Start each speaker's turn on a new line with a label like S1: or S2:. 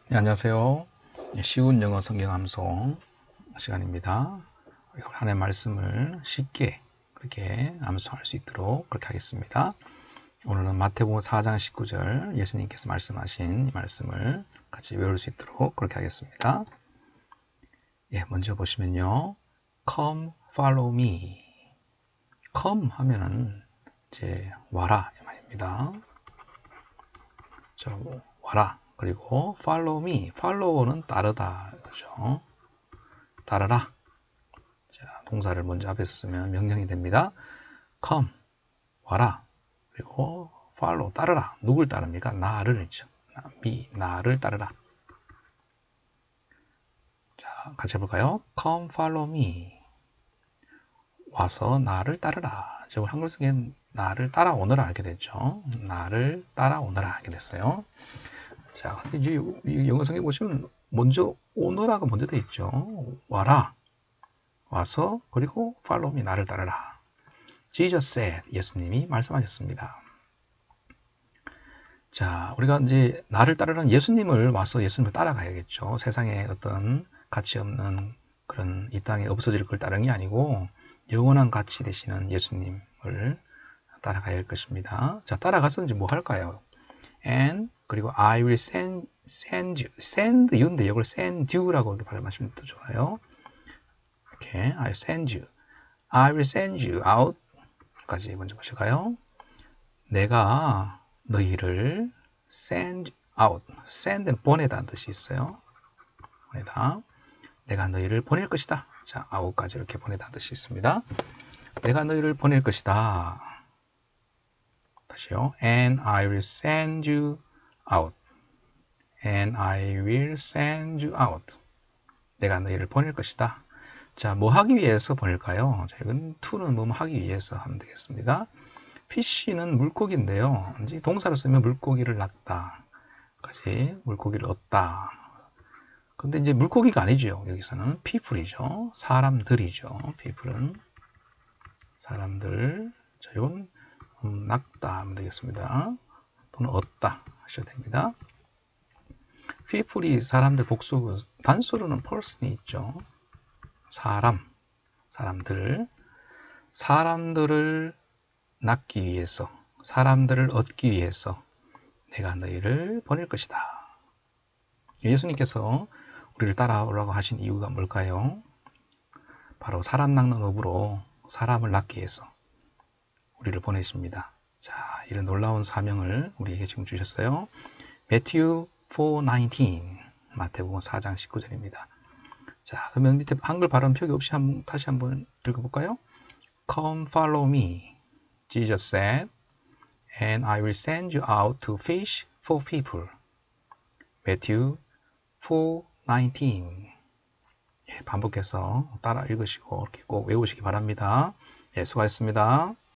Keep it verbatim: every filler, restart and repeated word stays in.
S1: 네, 안녕하세요. 네, 쉬운 영어 성경 암송 시간입니다. 하나의 말씀을 쉽게 그렇게 암송할 수 있도록 그렇게 하겠습니다. 오늘은 마태복음 사 장 십구 절 예수님께서 말씀하신 이 말씀을 같이 외울 수 있도록 그렇게 하겠습니다. 예, 먼저 보시면요. Come follow me. Come 하면은 이제 와라 이 말입니다. 저 와라. 그리고 follow me. follow는 따르다. 그죠? 따르라. 자, 동사를 먼저 앞에서 쓰면 명령이 됩니다. come, 와라. 그리고 follow, 따르라. 누굴 따릅니까? 나를 했죠. me, 나를 따르라. 자, 같이 해볼까요? come follow me. 와서 나를 따르라. 즉, 한글 쓰기엔 나를 따라오너라 이렇게 됐죠. 나를 따라오너라 이렇게 됐어요. 자, 근데 이제 영어 성에 보시면 먼저 오너라가 먼저 돼 있죠. 와라. 와서 그리고 follow me 나를 따르라. Jesus said 예수님이 말씀하셨습니다. 자, 우리가 이제 나를 따르는 예수님을 와서 예수님을 따라가야겠죠. 세상에 어떤 가치 없는 그런 이 땅에 없어질 걸 따르는 게 아니고 영원한 가치 되시는 예수님을 따라가야 할 것입니다. 자, 따라가서 이제 뭐 할까요? And 그리고 I will send send you send you인데 이걸 send you라고 이렇게 발음하시면 더 좋아요. 이렇게 I will send you I will send you out 까지 먼저 보실까요? 내가 너희를 send out, send는 보내다는 뜻이 있어요. 보내다. 내가 너희를 보낼 것이다. 자, out까지 이렇게 보내다는 뜻이 있습니다. 내가 너희를 보낼 것이다. 다시요. And I will send you out. And I will send you out. 내가 너희를 보낼 것이다. 자, 뭐 하기 위해서 보낼까요? 자, 이건 to는 뭐 하기 위해서 하면 되겠습니다. 피쉬는 물고기인데요. 이제 동사를 쓰면 물고기를 낚다. 까지 물고기를 얻다. 근데 이제 물고기가 아니죠. 여기서는 people이죠. 사람들이죠. people은 사람들. 자, 이건 음, 낚다 하면 되겠습니다. 또는 얻다 하셔도 됩니다. people이 사람들 복수, 단수로는 person이 있죠. 사람, 사람들. 사람들을 낳기 위해서, 사람들을 얻기 위해서 내가 너희를 보낼 것이다. 예수님께서 우리를 따라오라고 하신 이유가 뭘까요? 바로 사람 낚는 업으로 사람을 낳기 위해서 우리를 보내십니다. 자, 이런 놀라운 사명을 우리에게 지금 주셨어요. Matthew four nineteen, 마태복음 사 장 십구 절입니다. 자, 그러면 밑에 한글 발음 표기 없이 한번, 다시 한번 읽어볼까요? Come follow me, Jesus said, and I will send you out to fish for people. Matthew four nineteen. 예, 반복해서 따라 읽으시고 이렇게 꼭 외우시기 바랍니다. 예, 수고하셨습니다.